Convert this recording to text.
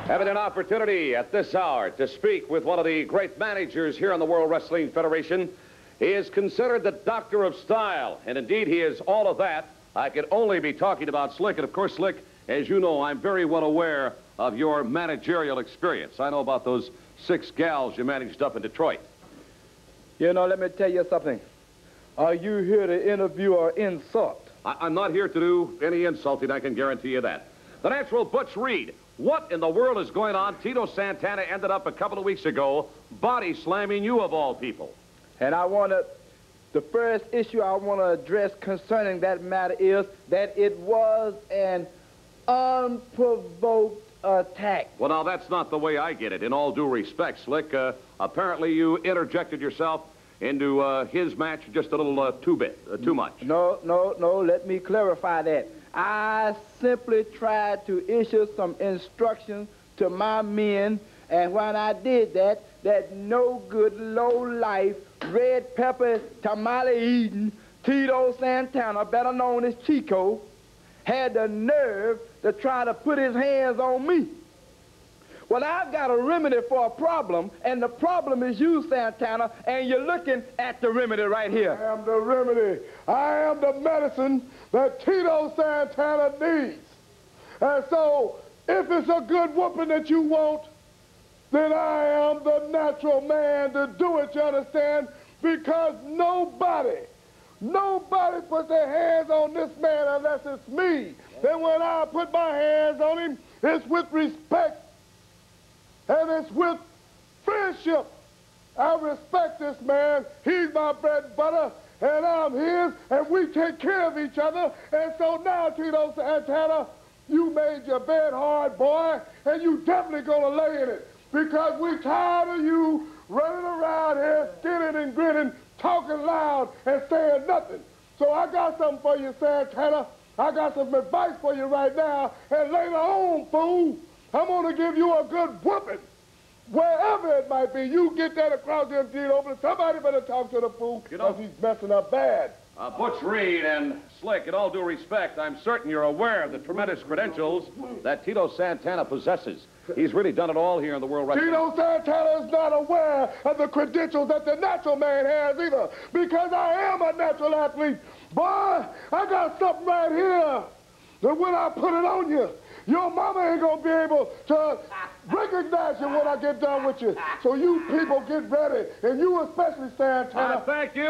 Having an opportunity at this hour to speak with one of the great managers here in the World Wrestling Federation. He is considered the doctor of style, and indeed he is all of that. I could only be talking about Slick, and of course, Slick, as you know, I'm very well aware of your managerial experience. I know about those 6 gals you managed up in Detroit. You know, let me tell you something. Are you here to interview or insult? I'm not here to do any insulting, I can guarantee you that. The natural Butch Reed. What in the world is going on? Tito Santana ended up a couple of weeks ago body slamming you of all people. And the first issue I want to address concerning that matter is that it was an unprovoked attack. Well, now, that's not the way I get it, in all due respect, Slick. Apparently you interjected yourself into his match just a little too much. No, let me clarify that. I simply tried to issue some instructions to my men, and when I did that, that no good, low-life, red pepper, tamale-eating Tito Santana, better known as Chico, had the nerve to try to put his hands on me. Well, I've got a remedy for a problem, and the problem is you, Santana, and you're looking at the remedy right here. I am the remedy. I am the medicine that Tito Santana needs. And so, if it's a good whooping that you want, then I am the natural man to do it, you understand? Because nobody puts their hands on this man unless it's me. Then when I put my hands on him, it's with respect. And it's with friendship. I respect this man. He's my bread and butter, and I'm his, and we take care of each other. And so now, Tito Santana, you made your bed hard, boy, and you definitely gonna lay in it. Because we're tired of you running around here, skinning and grinning, talking loud, and saying nothing. So I got something for you, Santana. I got some advice for you right now, and later on, fool, I'm going to give you a good whooping. Wherever it might be, you get that across the deed over. Somebody better talk to the fool, because he's messing up bad. Butch Reed and Slick, in all due respect, I'm certain you're aware of the tremendous credentials that Tito Santana possesses. He's really done it all here in the World Wrestling. Tito Santana is not aware of the credentials that the natural man has either, because I am a natural athlete. Boy, I got something right here that when I put it on you, your mama ain't gonna be able to recognize you when I get done with you. So you people get ready, and you especially, Santana. Thank you.